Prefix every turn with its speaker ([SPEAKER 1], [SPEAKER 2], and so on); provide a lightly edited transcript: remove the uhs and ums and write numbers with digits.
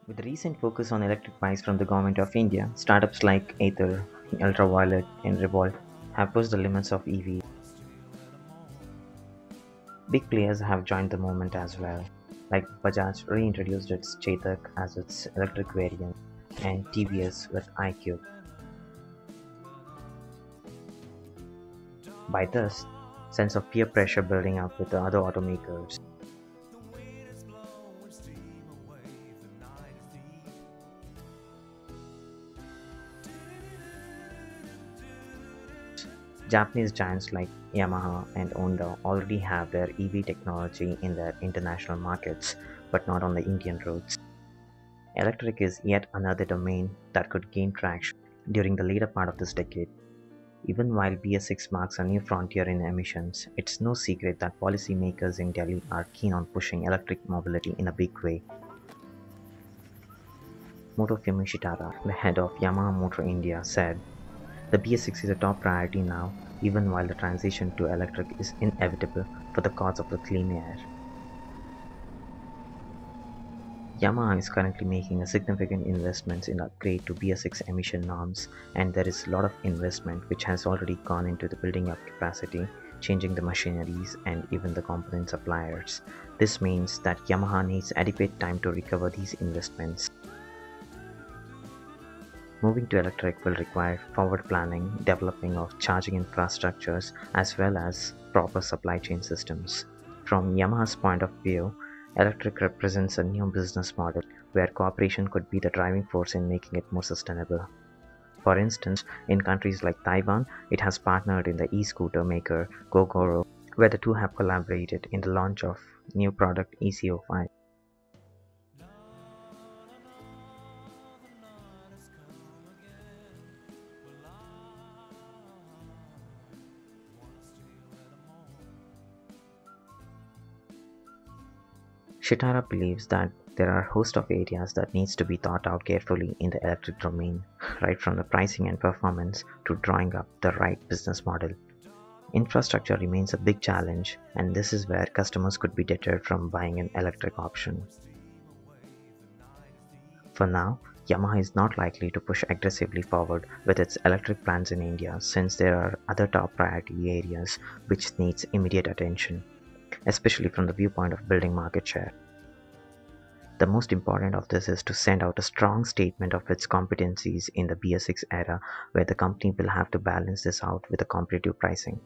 [SPEAKER 1] With the recent focus on electric bikes from the Government of India, startups like Ather, Ultraviolet, and Revolt have pushed the limits of EV. Big players have joined the movement as well, like Bajaj reintroduced its Chetak as its electric variant, and TVS with iQube. By this, sense of peer pressure building up with the other automakers. Japanese giants like Yamaha and Honda already have their EV technology in their international markets, but not on the Indian roads. Electric is yet another domain that could gain traction during the later part of this decade. Even while BS6 marks a new frontier in emissions, it's no secret that policymakers in Delhi are keen on pushing electric mobility in a big way. Motofumi Shitara, the head of Yamaha Motor India, said, "The BS6 is a top priority now, even while the transition to electric is inevitable for the cause of the clean air." Yamaha is currently making a significant investments in upgrade to BS6 emission norms, and there is a lot of investment which has already gone into the building up capacity, changing the machineries and even the component suppliers. This means that Yamaha needs adequate time to recover these investments. Moving to electric will require forward planning, developing of charging infrastructures, as well as proper supply chain systems. From Yamaha's point of view, electric represents a new business model where cooperation could be the driving force in making it more sustainable. For instance, in countries like Taiwan, it has partnered in the e-scooter maker Gogoro, where the two have collaborated in the launch of new product EC05. Shitara believes that there are a host of areas that needs to be thought out carefully in the electric domain, right from the pricing and performance to drawing up the right business model. Infrastructure remains a big challenge, and this is where customers could be deterred from buying an electric option. For now, Yamaha is not likely to push aggressively forward with its electric plans in India since there are other top priority areas which needs immediate attention, especially from the viewpoint of building market share. The most important of this is to send out a strong statement of its competencies in the BS6 era, where the company will have to balance this out with a competitive pricing.